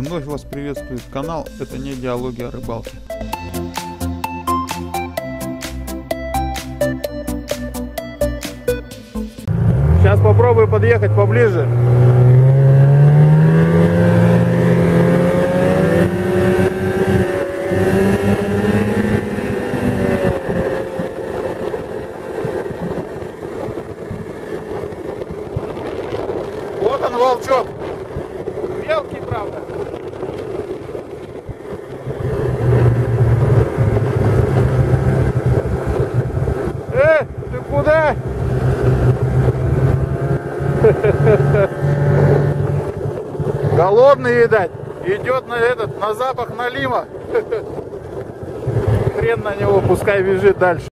Вновь вас приветствует канал «Это не диалоги о рыбалке». Сейчас попробую подъехать поближе. Вот он, волчок. Мелкий, правда. Ты куда? Голодный, видать. Идет на запах налима. Хрен на него, пускай бежит дальше.